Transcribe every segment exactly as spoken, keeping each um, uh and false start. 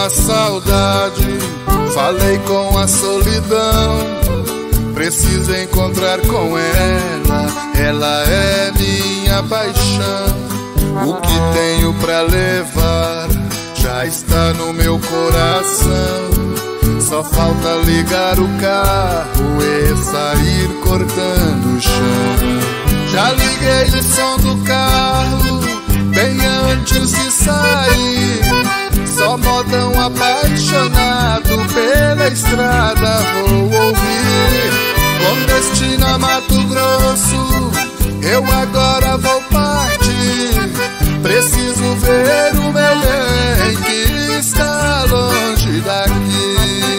a saudade, falei com a solidão. Preciso encontrar com ela, ela é minha paixão. O que tenho pra levar já está no meu coração. Só falta ligar o carro e sair cortando o chão. Já liguei o som do carro bem antes de sair. Só modão apaixonado pela estrada vou ouvir. Com destino a Mato Grosso, eu agora vou partir. Preciso ver o meu bem que está longe daqui.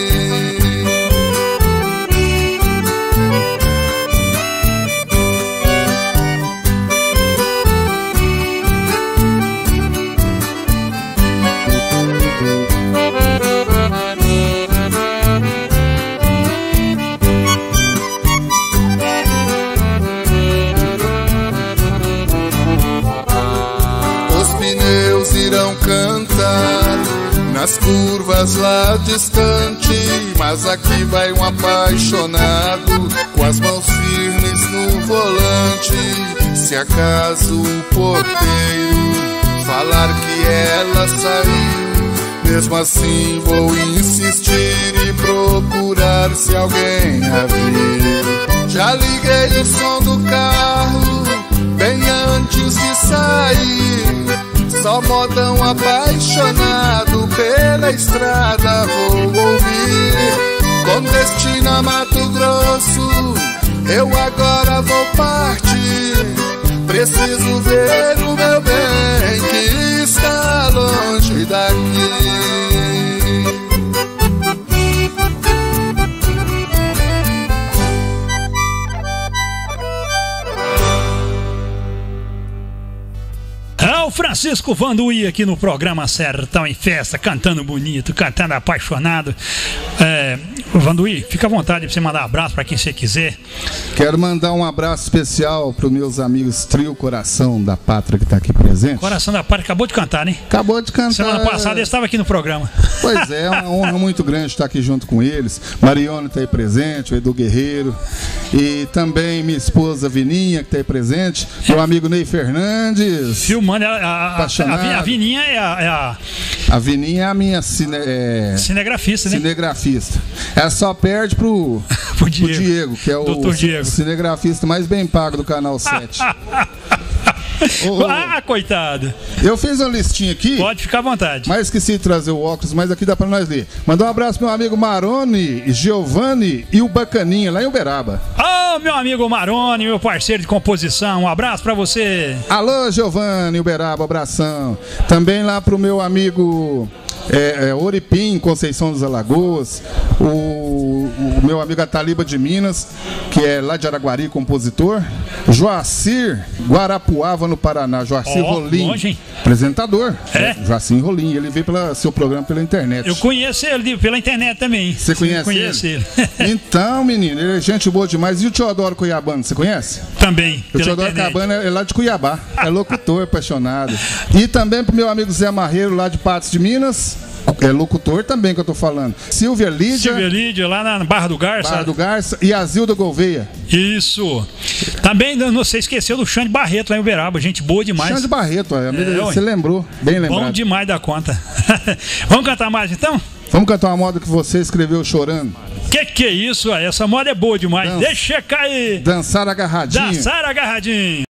Cantar nas curvas lá distante, mas aqui vai um apaixonado com as mãos firmes no volante. Se acaso o porteiro falar que ela saiu, mesmo assim vou insistir e procurar se alguém a viu. Já liguei o som do carro bem antes de sair. Só modão apaixonado pela estrada vou ouvir. Com destino a Mato Grosso, eu agora vou partir. Preciso ver o meu bem que está longe daqui. Francisco Vanduí aqui no programa Sertão em Festa, cantando bonito, cantando apaixonado. É, Vanduí, fica à vontade para você mandar um abraço para quem você quiser. Quero mandar um abraço especial para os meus amigos Trio Coração da Pátria que está aqui presente. Coração da Pátria acabou de cantar, né? Acabou de cantar. Semana passada ele estava aqui no programa. Pois é, é uma honra muito grande estar aqui junto com eles. Marione está aí presente, o Edu Guerreiro. E também minha esposa Vininha que está aí presente. Meu amigo Ney Fernandes. Filmando a, a, a, a Vininha é a, é a... A Vininha é a minha cine, é... cinegrafista, né? Cinegrafista. Ela só perde pro, pro, Diego, pro Diego, que é o doutor Diego. Cinegrafista mais bem pago do Canal sete. Oh, oh. Ah, coitado. Eu fiz uma listinha aqui. Pode ficar à vontade. Mas esqueci de trazer o óculos, mas aqui dá pra nós ler. Mandar um abraço pro meu amigo Maroni, Giovanni e o Bacaninha, lá em Uberaba. Ô, oh, meu amigo Maroni, meu parceiro de composição, um abraço pra você. Alô, Giovanni, Uberaba, abração. Também lá pro meu amigo é, é, Oripim, Conceição dos Alagoas. O, o meu amigo Ataliba de Minas, que é lá de Araguari, compositor. Joacir, Guarapuava, no Paraná. Joacir oh, Rolim, longe, apresentador. É? Joacir Rolim, ele veio pelo seu programa pela internet. Eu conheço ele pela internet também. Você conhece conheço ele? ele. Então, menino, ele é gente boa demais. E o Teodoro Cuiabano, você conhece? Também. O Teodoro Cuiabano é lá de Cuiabá. É locutor, apaixonado. E também pro meu amigo Zé Marreiro, lá de Patos de Minas. É locutor também que eu tô falando. Silvia Lídia. Silvia Lídia, lá na Barra do Garça. Barra do Garça. E a Zilda Gouveia. Isso. Também, não sei, esqueceu do Xande Barreto lá em Uberaba. Gente boa demais. Xande Barreto, é, é, você lembrou. Bem lembrado. Bom demais da conta. Vamos cantar mais então? Vamos cantar uma moda que você escreveu chorando. Que que é isso? Essa moda é boa demais. Dan... Deixa cair. Dançar agarradinho. Dançar agarradinho.